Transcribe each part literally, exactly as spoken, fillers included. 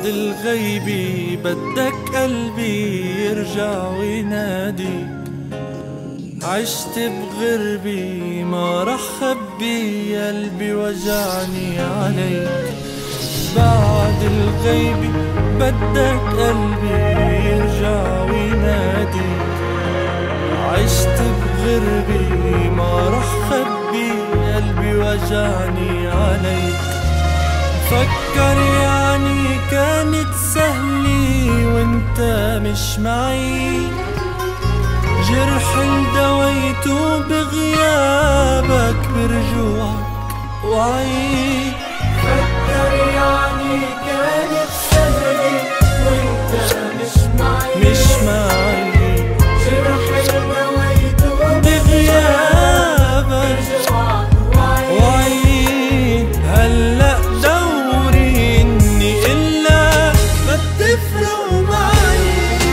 الغيب بدك قلبي يرجع ويناديك. عشت بغربي ما رح خبي قلبي وجعني عليك. بعد الغيب بدك قلبي يرجع ويناديك. عشت بغربي ما رح خبي قلبي وجعني عليك. فكر يعني كانت سهلة وانت مش معي. جرح الدويته بغيابك برجوعك وعي. فكر يعني كانت سهلة وانت مش معي. مش معي جرح الدويته بغيابك برجوعك وعي. هلأ دوري اني الا ما تفرق معي.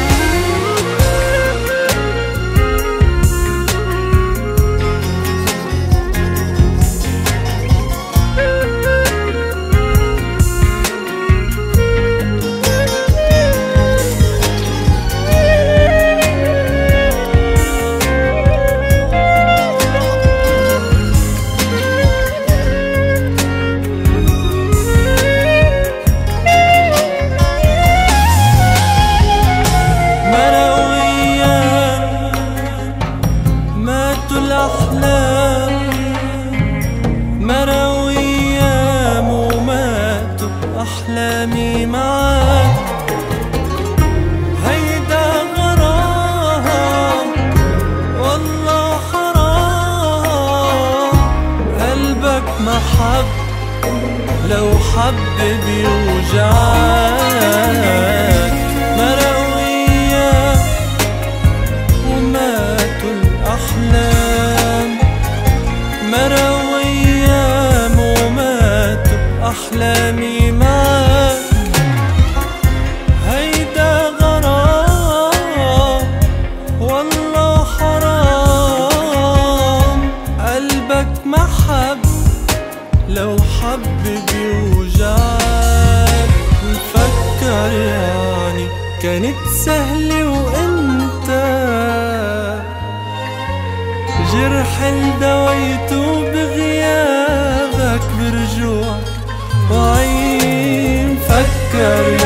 مروا أيام وماتوا أحلامي معاك. هيدا غرام والله حرام. قلبك ما حب لو حب بيوجعك. مروا أيام وماتوا الأحلام. مروا أيام وماتوا أحلامي معاك. هيدا غرام والله حرام. قلبك ما حب لو حب بيوجعك. مفكر يعني كانت سهلة وانت جرح الدويته بغيابك برجوعك وعي. مفكر